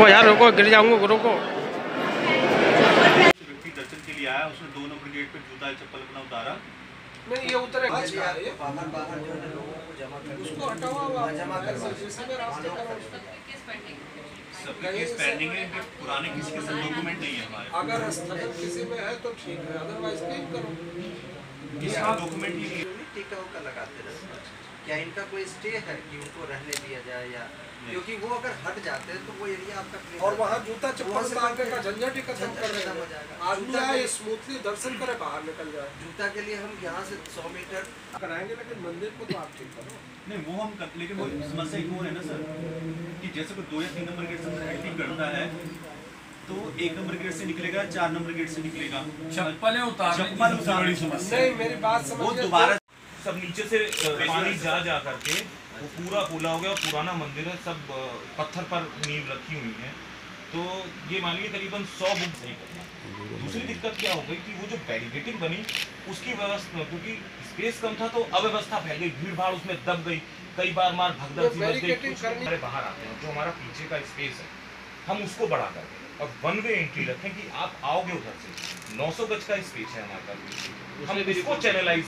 रोको यार, रोको, गिर जाऊंगा, रोको। व्यक्ति दर्शन के लिए आया, उसने 2 नंबर गेट पे जूता चप्पल अपना उतारा। नहीं, ये उतरेगा बाहर जो है लोगों को जमा कर उसको हटाओ, जमा करवा सबके केस पेंडिंग है, इनके पुराने किसी के साथ डॉक्यूमेंट नहीं है हमारे। अगर स्थगन किसी में है तो ठीक है, अदरवाइज क्लेम करो। किसी का डॉक्यूमेंट ही नहीं है। टीका उका लगाते रहते हैं। क्या इनका कोई स्टे है कि उनको रहने दिया जाए या क्योंकि वो अगर हट जाते हैं तो वो एरिया आपका और वहाँ जूता चप्पल मांगने का झंझट ही खत्म कर रहे हो हैं। जाएगा। आदमी आए स्मूथली दर्शन करे, बाहर निकल जाए। जूता के लिए हम यहाँ से 100 मीटर कराएंगे, लेकिन मंदिर को तो आप ठीक करो। नहीं वो हम लेकिन वो समस्या एक और है ना सर, कि जैसे कोई 2 या 3 नंबर गेट से एंट्री करता है तो 1 नंबर गेट से निकलेगा, 4 नंबर गेट से निकलेगा, चप्पलें उतारने की सबसे बड़ी समस्या। नहीं, मेरी बात वो समझिए। दोबारा सब नीचे से पानी जा करके वो पूरा पोला हो गया। पुराना मंदिर है, सब पत्थर पर नींव रखी हुई है। तो ये मानिए करीबन 100 बुक नहीं करना। दूसरी दिक्कत क्या हो गई कि वो जो बैरिकेडिंग बनी उसकी व्यवस्था, क्योंकि स्पेस कम था तो अव्यवस्था फैल गई, भीड़ भाड़ उसमें दब गई, कई बार मार भगदड़ सी मच गई। कुछ हमारे बाहर आते हैं, जो हमारा पीछे का स्पेस है हम उसको बढ़ा करके और 1 वे एंट्री रखें कि आप आओगे उधर से 900 गज का स्पेस है हमारे पास, हम इसको चैनलाइज